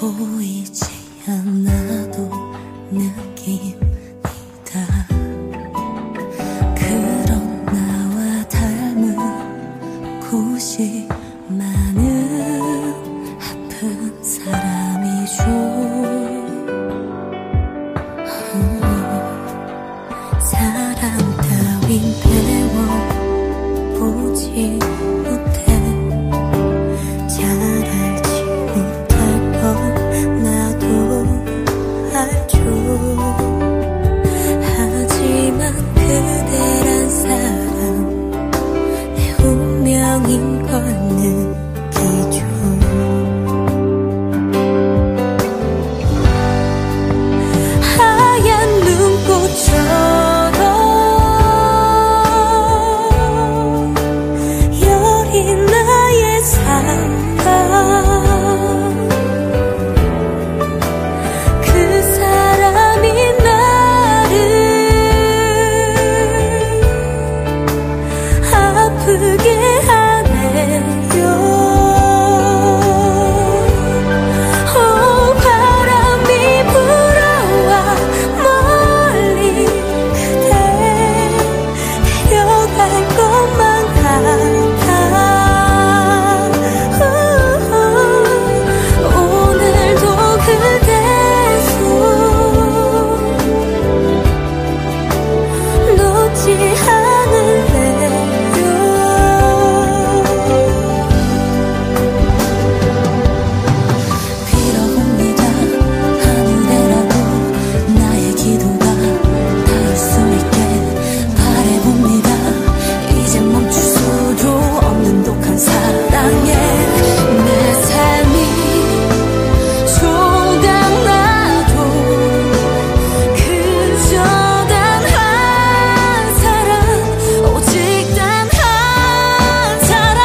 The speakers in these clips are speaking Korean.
보이지 않아도 느낍니다. 그런 나와 닮은 곳이 많은 아픈 사람이죠. 사랑 따윈 배워보지 못해. 잘 알지 못할 건 나도 알죠. 하지만 그대란 사람 내 운명인 걸 느끼죠. 하얀 눈꽃처럼 여린 나의 사랑, 그 사람이 나를 아프게 하네요. 바람이 불어와 멀리 그대 데려갈 것만 같아. 오늘도 그대 손 놓지 않을래요. 빌어봅니다. 하늘에라도 나의 기도가 닿을 수 있게 바라봅니다. 이젠 멈출 수도 없는 독한 사랑에 내 삶이 조각나도 그저 단 한 사람, 오직 단 한 사람.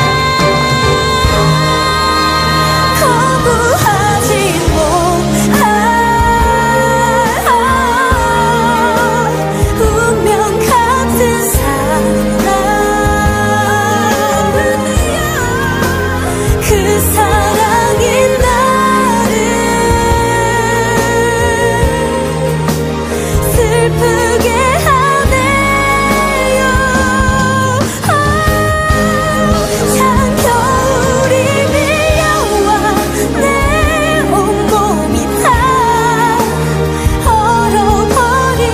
거부하지 못할 운명 같은 사람, 그 사랑이 나를 슬프게 하네요. 찬겨울이 밀려와 내 온몸이 다 얼어버린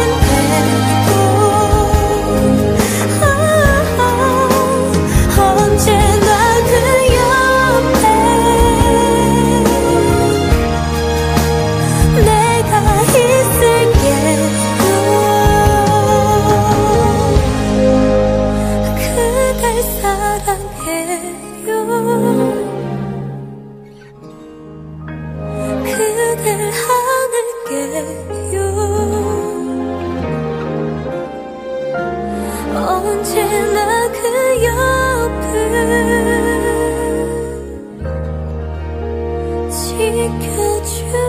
배고 언제나 그 옆에 내가 있을게요. 그댈 사랑해요. 그댈 안을게요. 언제나 그 옆을 지켜줘.